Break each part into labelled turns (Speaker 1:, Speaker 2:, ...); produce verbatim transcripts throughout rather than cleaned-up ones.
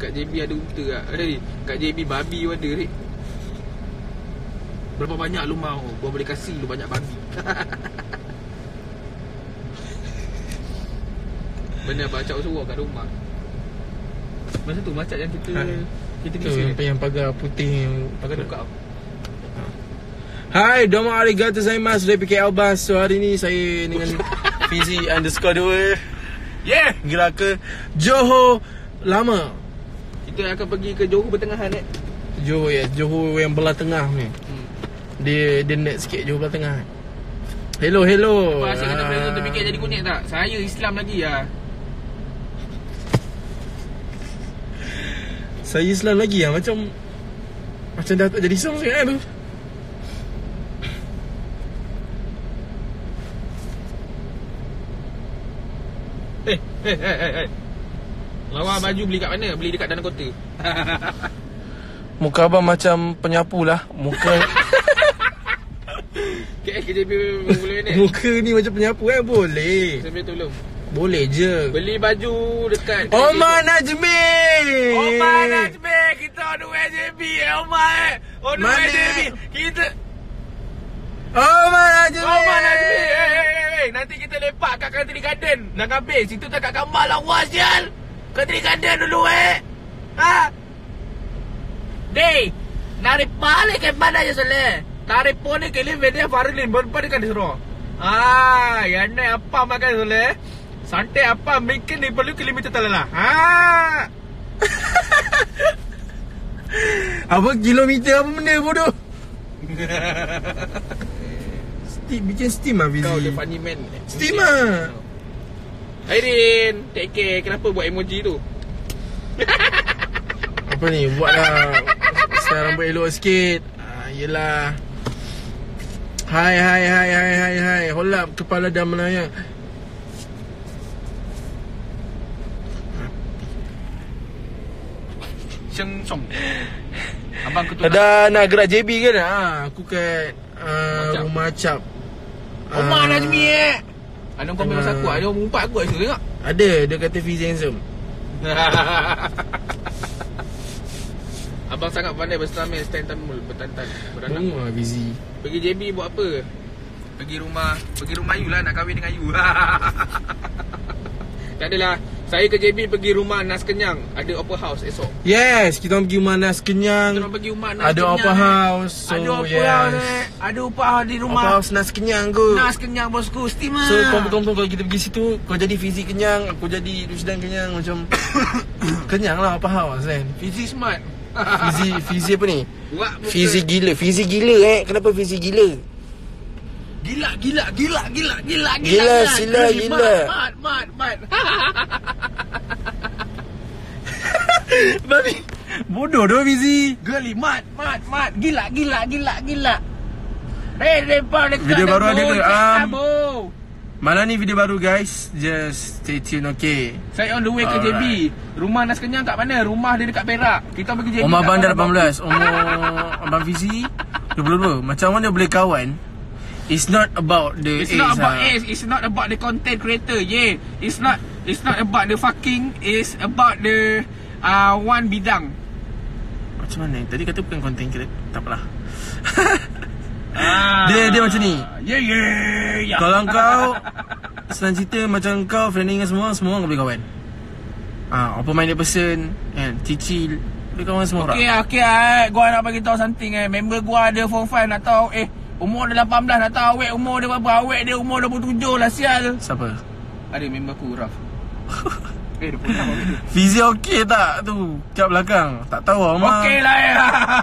Speaker 1: kat J B ada unta lah. Eh, kat J B babi pun ada ni. Berapa banyak lu mau? Gua boleh kasih lu banyak babi. Benar bacak suruh kat rumah. Masa tu macam yang kita ha. Kita ni
Speaker 2: yang, yang pagar putih yang
Speaker 1: pagar buka.
Speaker 2: Hai, domo arigato gozaimasu dari P K L Bus. So hari ni saya dengan Fizi underscore dua.
Speaker 1: Yeah,
Speaker 2: gila ke Johor Lama.
Speaker 1: Kita akan pergi ke Johor Pertengahan eh.
Speaker 2: Johor ya, Johor yang belah tengah ni. Hmm. Dia dia net sikit Johor belah tengah. Hello, hello.
Speaker 1: Apa asyik kata presiden tu fikir jadi kunyit tak? Saya Islam lagi ya.
Speaker 2: Saya Islam lagi ya, macam macam dah tak jadi Islam sangat tu.
Speaker 1: Eh, eh, eh, eh, eh. Lawa baju beli kat mana? Beli dekat Danau Kota.
Speaker 2: Muka abang macam penyapu lah. Muka
Speaker 1: K J B boleh ni.
Speaker 2: Muka ni macam penyapu eh, boleh.
Speaker 1: Saya boleh tolong.
Speaker 2: Boleh je.
Speaker 1: Beli baju dekat
Speaker 2: Omar Najmi.
Speaker 1: Omar Najmi. Kita on the way J B Omar eh. On the way J B. Kita
Speaker 2: Omar Najmi.
Speaker 1: Omar Najmi. Hey, hey, hey. Nanti kita lepak kat Country Garden. Nak habis. Situ tak kat gambar lawa sial. Country Garden dulu eh. Ha? Dey. Narik balik ke mana je soleh. Tarik pone ke लिए वेदे फारिलिन बरपड़ का दिसरो ah याने अप्पा मका सोले संटे अप्पा मिक्के नहीं पल्लू किलोमीटर तलला ah
Speaker 2: apa kilometer apa benda bodoh. Steam, bikin steam lah Fizi.
Speaker 1: Kau dia funny man.
Speaker 2: Steam lah.
Speaker 1: Airin, take care. Kenapa buat emoji tu?
Speaker 2: Apa ni, buatlah style rambut elok sikit. ah, Yelah. Hai hai hai hai hai hai. Hold up, kepala dah menayang.
Speaker 1: Seng song. Abang ketua.
Speaker 2: Dah nak gerak J B kan? Ha, aku kat uh, rumah Cap.
Speaker 1: Omar uh, Najmi eh. Ada kau memang aku, ada orang umpat aku rasa tengok.
Speaker 2: Ada, dia kata Fizi handsome.
Speaker 1: Abang sangat pandai berseramai stand tamul bertantan beranak.
Speaker 2: Oh, Fizi.
Speaker 1: Pergi J B buat apa? Pergi rumah, pergi rumah you lah, nak kahwin dengan you. Tak adalah. Saya ke J B pergi rumah Nas Kenyang. Ada open house esok.
Speaker 2: Yes, kita orang pergi rumah Nas Kenyang.
Speaker 1: Kita orang pergi rumah Nas
Speaker 2: ada
Speaker 1: Kenyang.
Speaker 2: Ada open house. So,
Speaker 1: ada open
Speaker 2: yes.
Speaker 1: house eh. Ada open house di rumah.
Speaker 2: Open house Nas Kenyang kot.
Speaker 1: Nas Kenyang bosku, steamer.
Speaker 2: So, confirm-confirm kalau kita pergi situ, kau jadi Fizi Kenyang, aku jadi Rusdan Kenyang. Macam Kenyang lah open house kan.
Speaker 1: Fizi smart.
Speaker 2: Fizi, Fizi apa ni? Fizi gila. Fizi gila eh. Kenapa Fizi gila?
Speaker 1: Gila, gila, gila, gila, gila, gila.
Speaker 2: Gila, sila, gila.
Speaker 1: Mat, mat, mat.
Speaker 2: Babi. Bodoh doh Fizi.
Speaker 1: Geli, mat, mat, mat. Gila, gila, gila, gila. Eh, depan dekat.
Speaker 2: Video baru ada ke? Um,
Speaker 1: um,
Speaker 2: mana ni video baru guys? Just stay tune, okay.
Speaker 1: Saya on the way ke J B. Rumah Nas Kenyang kat mana? Rumah dia dekat Perak. Kita pergi J B.
Speaker 2: Umur Bandar lapan belas. Umur Abang Fizi dua puluh dua. Macam mana boleh kawan? It's not about the
Speaker 1: It's
Speaker 2: age,
Speaker 1: not about
Speaker 2: ha.
Speaker 1: age. It's not about the content creator. Yeah. It's not It's not about the fucking. It's about the uh, one bidang.
Speaker 2: Macam mana? Tadi kata bukan content creator. Tak apalah.
Speaker 1: ah.
Speaker 2: Dia dia macam ni.
Speaker 1: Yeah, yeah, yeah.
Speaker 2: Kalau kau senang cerita macam kau friendly dengan semua, semua kau boleh kawan. Ah, open minded person kan, cicil, boleh kawan semua orang.
Speaker 1: Okay, okay eh. Gua nak bagi tahu something eh. Member gua ada form five nak tahu eh umur dia lapan belas, nak tahu awek umur dia berapa. Awek dia umur dua puluh tujuh lah sial.
Speaker 2: Siapa?
Speaker 1: Ada member aku Raf. Eh dua puluh enam gitu.
Speaker 2: Fizi okey tak tu? Kat belakang. Tak tahu lah Omar.
Speaker 1: Okey lah ya.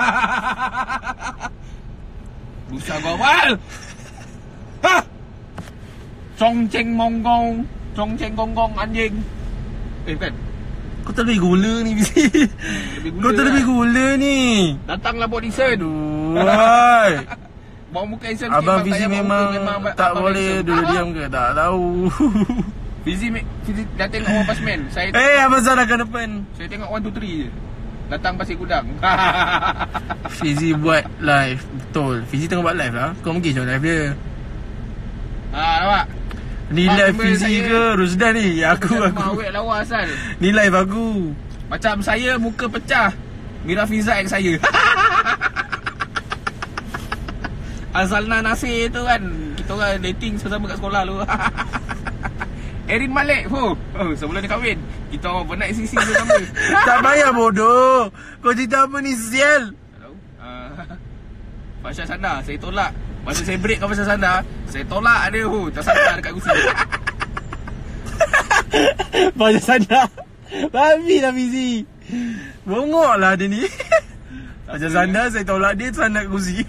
Speaker 1: Busa kau wal. Ha. Chong cheng monggong, chong cheng gonggong anjing. Eh bukan.
Speaker 2: Kau tak lebih gula ni Fizi. Kau tak lebih gula ni.
Speaker 1: Datanglah buat desain.
Speaker 2: Aduh.
Speaker 1: Bawa muka handsome
Speaker 2: Abang
Speaker 1: sikit.
Speaker 2: Fizi memang, memang tak boleh dulu diam ke? Tak tahu.
Speaker 1: Fizi, Fizi dah tengok One Punch Man. Saya
Speaker 2: Eh hey, Abang Zah dah ke depan.
Speaker 1: Saya tengok one two three je. Datang Pasir Gudang.
Speaker 2: Fizi buat live. Betul. Fizi tengok buat live lah. Kau mungkin macam live dia.
Speaker 1: Haa nampak.
Speaker 2: Ni live Fizi ke Rusdan ni? Aku aku.
Speaker 1: Awet lawa asal.
Speaker 2: Ni live aku.
Speaker 1: Macam saya muka pecah, Mira Fiza yang saya. Azalna Nasir tu kan, kita orang dating sama-sama kat sekolah lu. Erin Malik, oh, oh sebelum dia kahwin, kita orang pernah sisi sama.
Speaker 2: Tak payah bodoh. Kau cerita apa ni sial?
Speaker 1: Tak tahu. Uh, Fasha Sanda, saya tolak. Masa saya break dengan Fasha Sanda, saya tolak dia, oh, tersandar dekat kursi.
Speaker 2: Fasha Sanda. Babi lah Fizi. Bongok lah dia ni. Fasha Sanda, saya tolak dia tersandar kat kursi.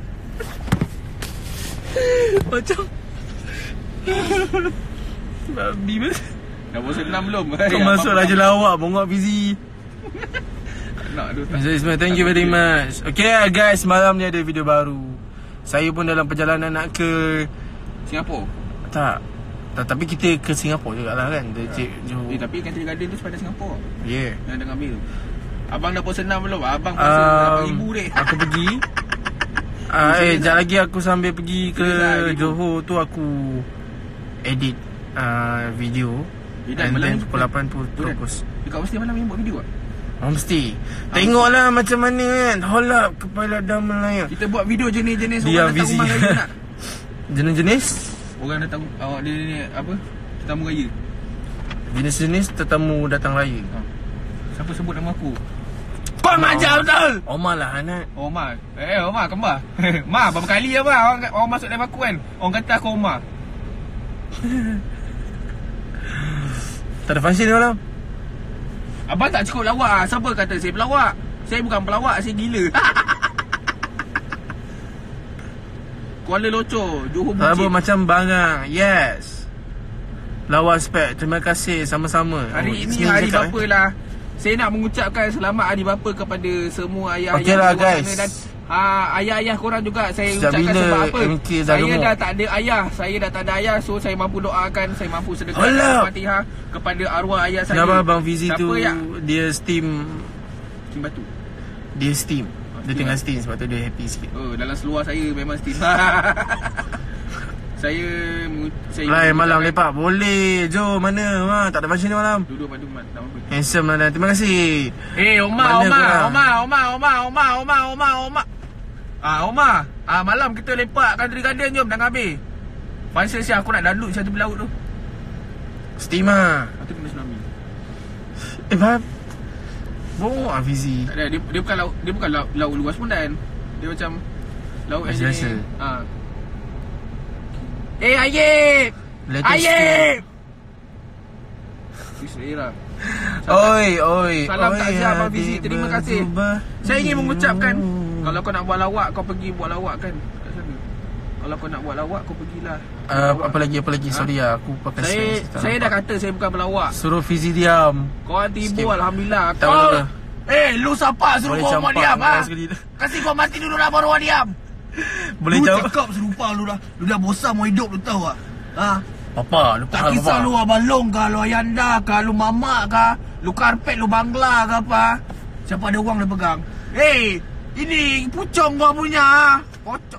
Speaker 2: Macam babi pun.
Speaker 1: Dah bosan enam belum?
Speaker 2: Kau masuk Raja Lawak, bongok Fizi.
Speaker 1: Nak tu.
Speaker 2: Ismail, thank you very much. Okay guys, malam ni ada video baru. Saya pun dalam perjalanan nak ke
Speaker 1: Singapura.
Speaker 2: Tak, tak tapi kita ke Singapura jugalah kan. Dia cik Johor.
Speaker 1: Eh tapi Country Garden tu sepanjang Singapura.
Speaker 2: Yeah.
Speaker 1: Yang dah ambil. Abang dah bosan enam belum? Abang bosan lapan ribu dek.
Speaker 2: Aku pergi. Ah, eh, sekejap lagi aku sambil pergi ke Johor tu aku edit uh, video.
Speaker 1: Bidan,
Speaker 2: and
Speaker 1: malam
Speaker 2: then
Speaker 1: ni
Speaker 2: pukul lapan tu terus.
Speaker 1: Dekat mesti malam ni buat video tak?
Speaker 2: Oh, mesti. Tengoklah macam mana kan. Hold up kepala dah Melayu.
Speaker 1: Kita buat video jenis-jenis
Speaker 2: Dia
Speaker 1: orang datang
Speaker 2: busy.
Speaker 1: rumah raya nak.
Speaker 2: Jenis-jenis?
Speaker 1: Orang datang awak dia ni apa? Tetamu raya.
Speaker 2: Jenis-jenis tetamu datang raya.
Speaker 1: Ha. Siapa sebut nama aku? Kau majar betul.
Speaker 2: Omar lah anak.
Speaker 1: Omar. Eh Omar kembar. Ma berapa kali ya ba orang orang masuk live aku kan. Orang kata aku Omar.
Speaker 2: Tak ada function ni malam.
Speaker 1: Abang tak cukup lawak ah. Siapa kata saya pelawak? Saya bukan pelawak, saya gila. Kuala Locor, Johor
Speaker 2: Rambut
Speaker 1: Buncit.
Speaker 2: macam bangang. Yes. Lawa spek. Terima kasih sama-sama.
Speaker 1: Hari
Speaker 2: Oh,
Speaker 1: ini
Speaker 2: sini
Speaker 1: hari
Speaker 2: cakap,
Speaker 1: bapa
Speaker 2: eh.
Speaker 1: lah. Saya nak mengucapkan selamat hari bapa kepada semua ayah
Speaker 2: Okey lah,
Speaker 1: di luar
Speaker 2: guys.
Speaker 1: sana dan ha, ayah-ayah korang juga. Saya
Speaker 2: Sejak
Speaker 1: ucapkan
Speaker 2: bila
Speaker 1: sebab apa?
Speaker 2: M K dah
Speaker 1: Saya
Speaker 2: gemuk?
Speaker 1: dah tak ada ayah. Saya dah tak ada ayah. So saya mampu doakan, saya mampu sedekahkan
Speaker 2: Alah.
Speaker 1: Fatihah kepada arwah ayah saya.
Speaker 2: Kenapa Abang Fizi
Speaker 1: Siapa
Speaker 2: tu
Speaker 1: yang
Speaker 2: dia steam,
Speaker 1: Kim Batu?
Speaker 2: dia steam. Dia
Speaker 1: steam
Speaker 2: tengah
Speaker 1: lah.
Speaker 2: steam sebab tu dia happy sikit.
Speaker 1: Oh, dalam seluar saya memang steam. Saya mengu- saya
Speaker 2: Lain malam
Speaker 1: mengucapkan-
Speaker 2: lepak boleh. Jom mana? Ha, tak ada function ni malam.
Speaker 1: Duduk padu mat tak apa.
Speaker 2: Handsome lah. Terima kasih.
Speaker 1: Eh,
Speaker 2: Mana
Speaker 1: Omar, Omar,
Speaker 2: korang?
Speaker 1: Omar, Omar, Omar, Omar, Omar, Omar, Omar. Ah, Omar. Ah, malam kita lepak Country Garden jom dah habis. Function siap aku nak download satu belaut tu.
Speaker 2: Steam lah.
Speaker 1: Lepas tu kena tsunami.
Speaker 2: Eh, Faham? Bongok lah Fizi.
Speaker 1: Tak ada, dia, dia bukan laut, dia bukan laut, laut luas pun dan. Dia macam laut yang
Speaker 2: Biasa.
Speaker 1: jenis. Ah. Eh, Ayib!
Speaker 2: Latest
Speaker 1: Ayib! Wis era.
Speaker 2: Oi, oi.
Speaker 1: Salam
Speaker 2: oi,
Speaker 1: takziah Abang
Speaker 2: adik
Speaker 1: Fizi. Terima kasih.
Speaker 2: berjubah.
Speaker 1: Saya ingin mengucapkan, kalau kau nak buat lawak, kau pergi buat lawak kan kat sana. Kalau kau nak buat lawak, kau pergilah.
Speaker 2: Uh, apa lagi, apa lagi?
Speaker 1: Ha?
Speaker 2: Sorry lah, aku pakai
Speaker 1: Saya
Speaker 2: sense, tak
Speaker 1: saya dah
Speaker 2: nampak.
Speaker 1: kata saya bukan pelawak.
Speaker 2: Suruh Fizi diam.
Speaker 1: Kau tiba
Speaker 2: Skip.
Speaker 1: alhamdulillah.
Speaker 2: Tak
Speaker 1: Kau
Speaker 2: apa-apa.
Speaker 1: Eh, lu siapa suruh
Speaker 2: Boleh
Speaker 1: kau mau
Speaker 2: campak
Speaker 1: diam
Speaker 2: kau
Speaker 1: ah?
Speaker 2: sekali tu.
Speaker 1: Kasih kau mati dulu lah baru kau diam.
Speaker 2: Boleh
Speaker 3: Lu
Speaker 2: jawab.
Speaker 3: cakap serupa lu dah. Lu dah bosan mau hidup lu tahu tak? Ha?
Speaker 2: Papa, lupa
Speaker 3: Tak
Speaker 2: lah,
Speaker 3: kisah
Speaker 2: Papa.
Speaker 3: lu abang long kah, lu ayanda kah, lu mamak kah, lu karpet, lu bangla kah apa. Siapa ada wang dia pegang. Eh, ini pucong kau punya ah. Pocong.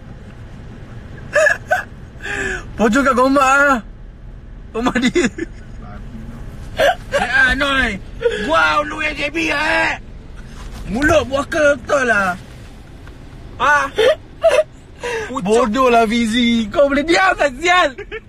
Speaker 2: Pocong kat gombak lah. Rumah dia.
Speaker 3: Eh, ah, Noi. Gua lu yang J B eh. Mulut buaka betul lah.
Speaker 1: Ah.
Speaker 2: Bodoh lah Fizi. Kau boleh diam tak sial?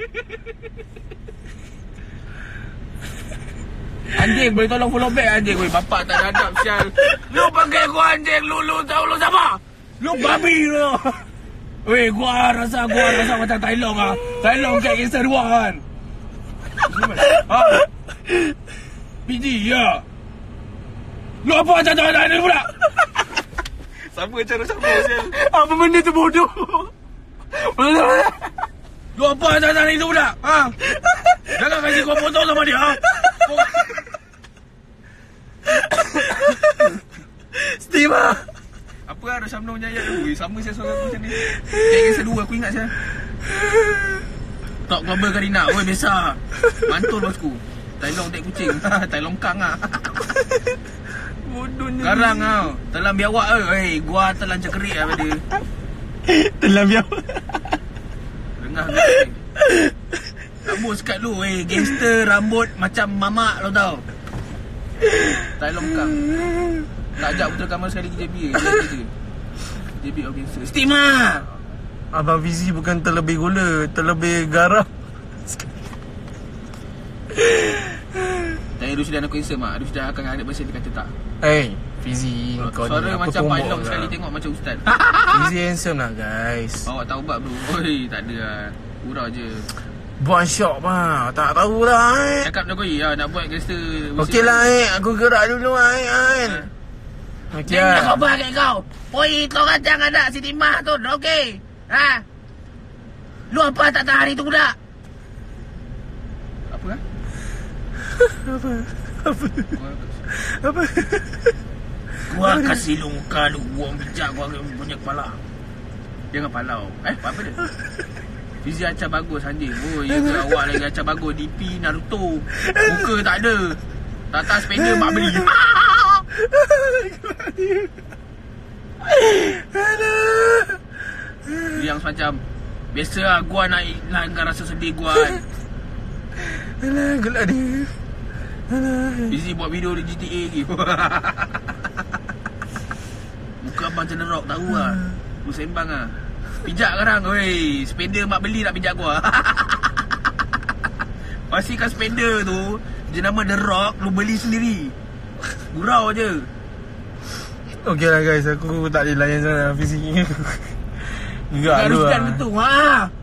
Speaker 1: Anjing boleh tolong follow back anjing. Weh, bapak tak ada adab sial.
Speaker 3: Lu panggil gua anjing, lu lu tahu lu siapa? Lu babi lu. Weh, gua rasa gua rasa macam Tai Long ah. Tai Long kat kisah dua kan. Ha. Biji ya. Lu apa macam tak ada ni pula?
Speaker 1: Sama cara sama sial.
Speaker 2: Apa benda tu bodoh?
Speaker 3: Lu apa macam tak ada ni pula? Ha? Jangan kasi kau potong sama dia ha.
Speaker 2: Steam lah.
Speaker 1: Apa lah Rosyamno punya ayat tu? Weh, sama saya suara aku macam ni. Kayak kisah dua aku ingat saya.
Speaker 3: Tak kabel Karina. Oi biasa. Mantul bosku. Tai Long dek kucing. Tai Long kang ah.
Speaker 2: Bodohnya.
Speaker 3: Garang kau. Telan biawak eh. Hey, gua telan cekerik lah pada.
Speaker 2: Telam biar.
Speaker 3: Dengar ni. Rambut sekat lu. Eh, gangster rambut macam mamak lo tau. Tai longkang. Tak ajak betul kamera sekali J B. J B organizer. Stima.
Speaker 2: Abang Fizi bukan terlebih gula, terlebih garam.
Speaker 3: Tanya Rusdan aku handsome mak. Rusdan akan hundred percent dia kata tak.
Speaker 2: Eh, Fizi kau
Speaker 3: Suara
Speaker 2: ni apa
Speaker 3: macam
Speaker 2: tumbuk
Speaker 3: Pailong
Speaker 2: lah.
Speaker 3: sekali tengok macam ustaz.
Speaker 2: Fizi handsome lah guys.
Speaker 3: Awak tahu bab bro. Oi, tak ada lah. Gurau je.
Speaker 2: Buat syok mah. Tak tahulah eh.
Speaker 3: Cakap dah kau ya nak buat gangster.
Speaker 2: Okey lah eh. Aku gerak dulu lah eh. Kan. Okey
Speaker 3: Jangan
Speaker 2: lah.
Speaker 3: kau apa kat kau. Oi, kau kacang ada si Timah tu. Okey. Ha? Lu apa tak tahan hari tu budak? Apa kan?
Speaker 2: Apa? Apa? Apa?
Speaker 3: Gua kasih lu muka lu buang bijak gua punya kepala. Jangan palau. Eh, apa dia? Fizi acah bagus anjing. Oh, ya ke awak lagi acah bagus D P Naruto. Muka tak ada. Tata spender mak beli. Yang semacam biasa lah gua nak langgar rasa sedih gua kan.
Speaker 2: Alah, gelak dia. Alah.
Speaker 3: Fizi buat video di G T A lagi. Muka abang cenderok tahu lah. Lu sembang lah. Pijak sekarang. Oi, spender mak beli nak pijak gua. Pastikan spender tu jenama The Rock lu beli sendiri. Gurau je.
Speaker 2: Okey lah guys, aku tak boleh layan sangat Fizi. Gerak
Speaker 3: Harus
Speaker 2: dulu
Speaker 3: kan
Speaker 2: lah.
Speaker 3: betul. Ha.